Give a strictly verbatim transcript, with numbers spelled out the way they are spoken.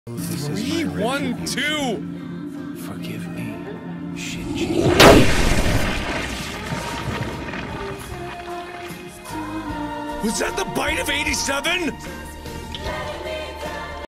Three, one, two. Forgive me, Shinji. Was that the bite of eighty-seven?